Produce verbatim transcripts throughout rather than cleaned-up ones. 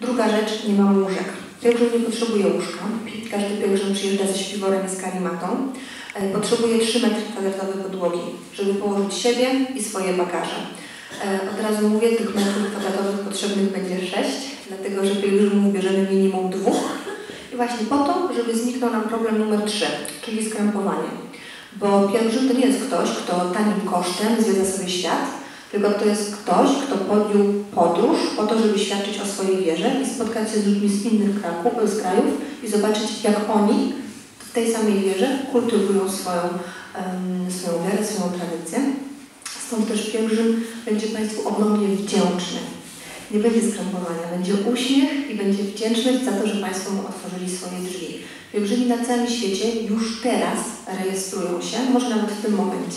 Druga rzecz, nie mamy łóżek. Pielgrzym nie potrzebuje łóżka. Każdy pielgrzym przyjeżdża ze śpiworem i z karimatą. Potrzebuje trzy metry kwadratowe podłogi, żeby położyć siebie i swoje bagaże. Od razu mówię, tych metrów kwadratowych potrzebnych będzie sześć, dlatego że pielgrzymów bierzemy minimum dwóch. I właśnie po to, żeby zniknął nam problem numer trzy, czyli skrępowanie. Bo pielgrzym to nie jest ktoś, kto tanim kosztem zwiedza sobie świat, tylko to jest ktoś, kto podjął podróż po to, żeby świadczyć o swojej wierze i spotkać się z ludźmi z innych kraków, z krajów i zobaczyć, jak oni w tej samej wierze kultywują swoją, um, swoją wiarę, swoją tradycję. Stąd też pielgrzym będzie Państwu ogromnie wdzięczny. Nie będzie skrępowania, będzie uśmiech i będzie wdzięczność za to, że Państwo mu otworzyli swoje drzwi. Pielgrzymi na całym świecie już teraz rejestrują się, może nawet w tym momencie,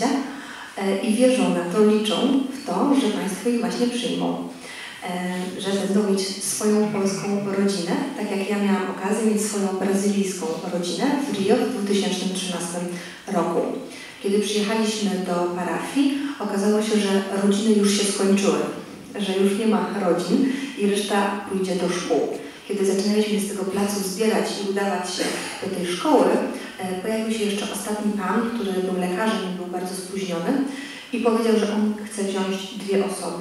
i wierzą na to, liczą w to, że Państwo ich właśnie przyjmą. Że będą mieć swoją polską rodzinę, tak jak ja miałam okazję mieć swoją brazylijską rodzinę w Rio w dwa tysiące trzynastym roku. Kiedy przyjechaliśmy do parafii, okazało się, że rodziny już się skończyły, że już nie ma rodzin i reszta pójdzie do szkół. Kiedy zaczynaliśmy z tego placu zbierać i udawać się do tej szkoły, pojawił się jeszcze ostatni pan, który był lekarzem i był bardzo spóźniony i powiedział, że on chce wziąć dwie osoby.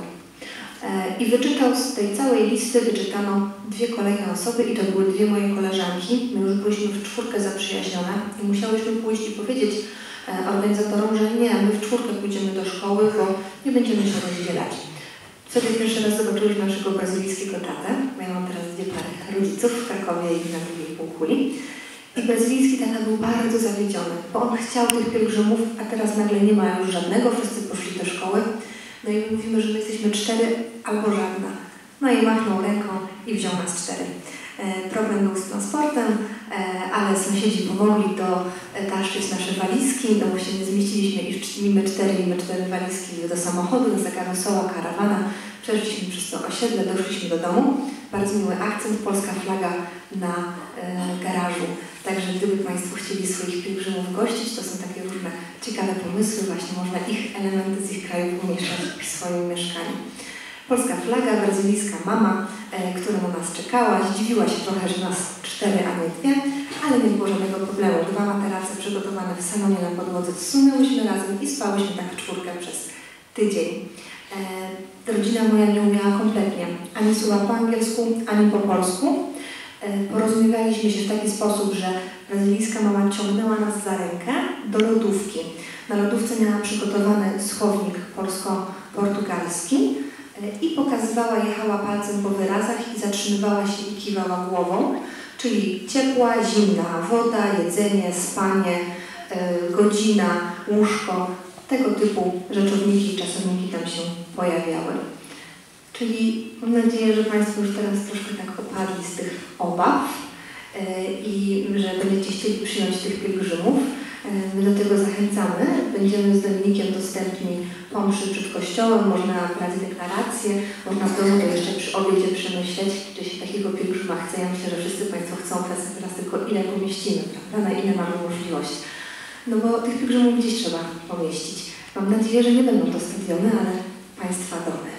I wyczytał z tej całej listy, wyczytano dwie kolejne osoby i to były dwie moje koleżanki. My już byliśmy w czwórkę zaprzyjaźnione i musiałyśmy pójść i powiedzieć organizatorom, że nie, my w czwórkę pójdziemy do szkoły, bo nie będziemy się rozdzielać. Wtedy pierwszy raz zobaczyłyśmy naszego brazylijskiego tatę. Ja mam teraz dwie pary rodziców w Krakowie i na drugiej półkuli. I brazylijski tata był bardzo zawiedziony, bo on chciał tych pielgrzymów, a teraz nagle nie ma już żadnego, wszyscy poszli do szkoły. No i my mówimy, że my jesteśmy cztery albo żadna. No i machnął ręką i wziął nas cztery. E, problem był z transportem, e, ale sąsiedzi pomogli dotaszczyć nasze walizki, no bo się nie zmieściliśmy i my cztery, i my cztery walizki do samochodu, do zakarusowała karawana. Przeszliśmy przez to osiedle, doszliśmy do domu. Bardzo miły akcent, polska flaga na e, garażu. Także gdyby Państwo chcieli swoich pielgrzymów gościć, to są takie różne ciekawe pomysły, właśnie można ich elementy z ich krajów umieszczać w swoim mieszkaniu. Polska flaga, brazylijska mama, e, która na nas czekała, zdziwiła się trochę, że nas cztery, a nie dwie, ale nie było żadnego problemu. Dwa materace przygotowane w salonie na podłodze zsunęłyśmy razem i spałyśmy tak w czwórkę przez tydzień. E, rodzina moja nie umiała kompletnie ani słowa po angielsku, ani po polsku. E, porozumiewaliśmy się w taki sposób, że brazylijska mama ciągnęła nas za rękę do lodówki. Na lodówce miała przygotowany schownik polsko-portugalski i pokazywała, jechała palcem po wyrazach i zatrzymywała się i kiwała głową, czyli ciepła, zimna woda, jedzenie, spanie, yy, godzina, łóżko, tego typu rzeczowniki i czasowniki tam się pojawiały. Czyli mam nadzieję, że Państwo już teraz troszkę tak opadli z tych obaw yy, i że będziecie chcieli przyjąć tych pielgrzymów. My do tego zachęcamy. Będziemy z Dominikiem dostępni po mszy przed kościołem, można brać deklarację, można w domu to jeszcze przy obiedzie przemyśleć, czy się takiego pielgrzyma chce. Ja myślę, że wszyscy Państwo chcą teraz, teraz tylko ile pomieścimy, prawda? Na ile mamy możliwość. No bo tych pielgrzymów gdzieś trzeba pomieścić. Mam nadzieję, że nie będą to stadiony, ale Państwa domy.